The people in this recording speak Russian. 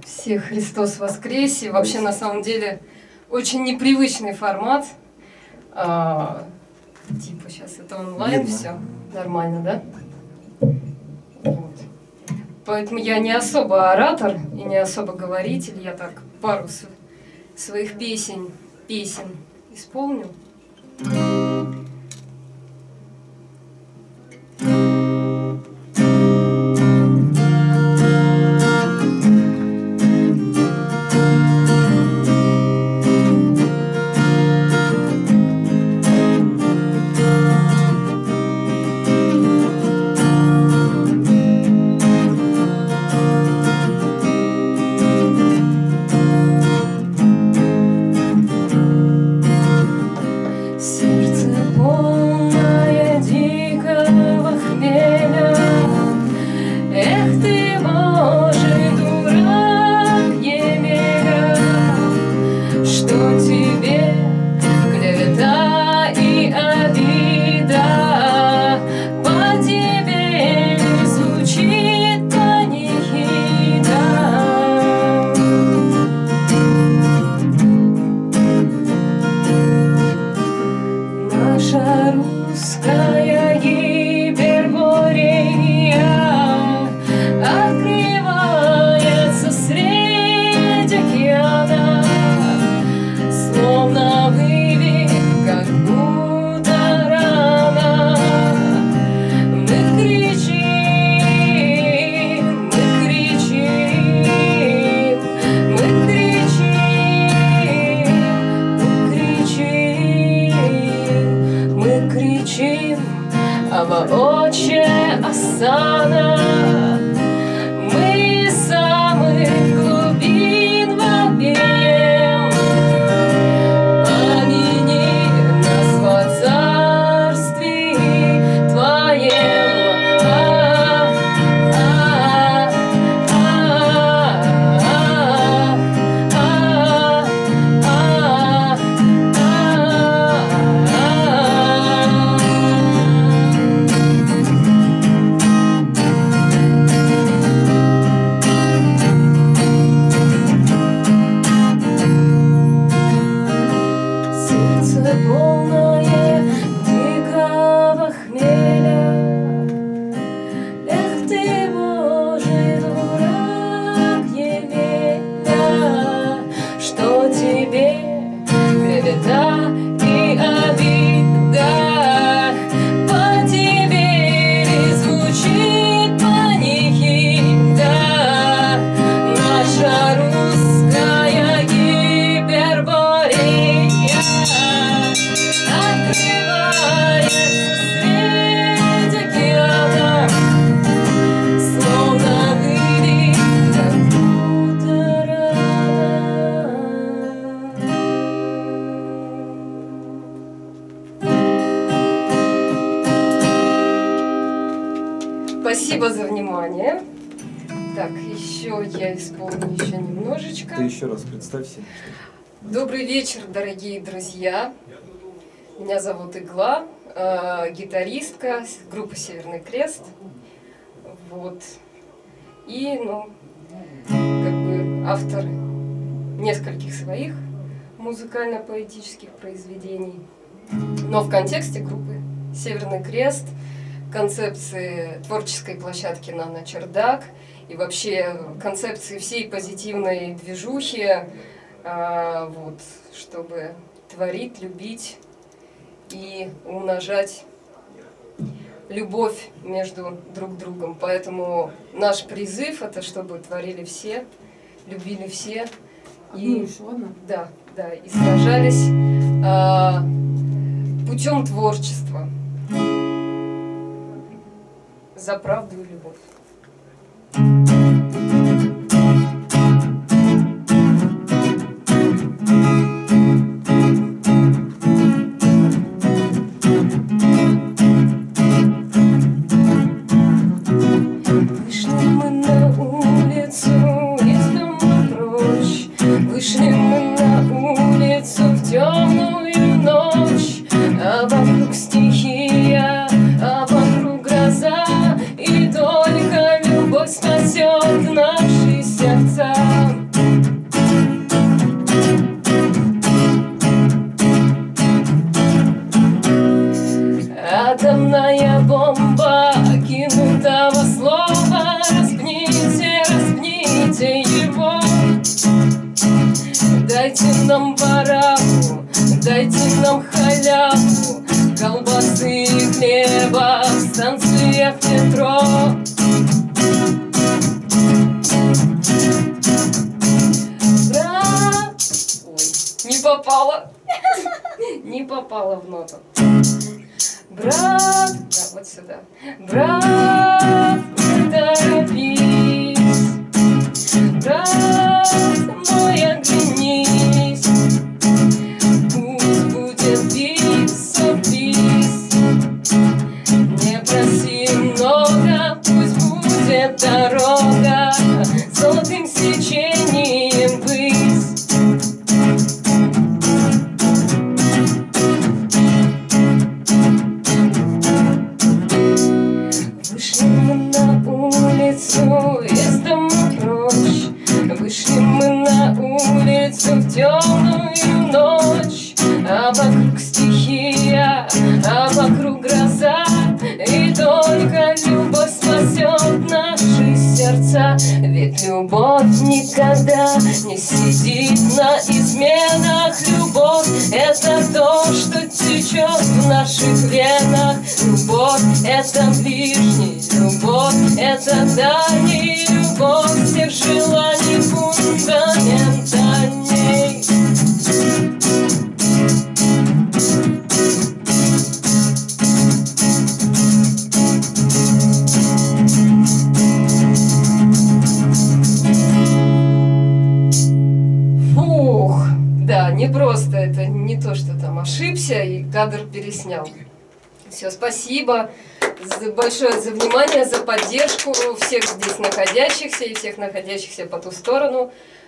Всех Христос воскресе. Вообще, на самом деле, очень непривычный формат. Типа сейчас это онлайн, все нормально, да? Вот. Поэтому я не особо оратор и не особо говоритель. Я так пару своих песен исполню. Отче Осанна, мы из самых глубин вопием, помяни нас во царстве Твоем. Спасибо за внимание. Так, еще я исполню еще немножечко. Ты еще раз представься. Добрый вечер, дорогие друзья. Меня зовут Игла, гитаристка группы «Северный Крест». Вот. И, как бы автор нескольких своих музыкально-поэтических произведений. Но в контексте группы «Северный Крест», концепции творческой площадки «Нано Чердак» и вообще концепции всей позитивной движухи, вот, чтобы творить, любить и умножать любовь между друг другом. Поэтому наш призыв — это чтобы творили все, любили все и, да, и сражались путем творчества за правду и любовь. Вышли мы на улицу из дома прочь, вышли мы на улицу в темную ночь, а вокруг стихия, а вокруг гроза, и только нам барабу, дайте нам халяву, колбасы и хлеба в станциях метро. Брат... Ой, не попала. Не попала в ноту. Брат... Да, вот сюда. Брат, не торопись. Брат мой, оглянись. Пусть будет бис, не проси много, пусть будет дорога золотым сечением ввысь. Вышли мы на улицу из дома прочь, вышли мы на улицу в темную ночь, а вокруг стихия, а вокруг гроза, и только любовь спасет наши сердца. Ведь любовь никогда не сидит на изменах. Любовь — это то, что течет в наших венах. Любовь — это ближний, любовь — это дальний, любовь всех желаний фундаментальней. Да, не просто, это не то, что там ошибся и кадр переснял. Все, спасибо большое за внимание, за поддержку всех здесь находящихся и всех находящихся по ту сторону.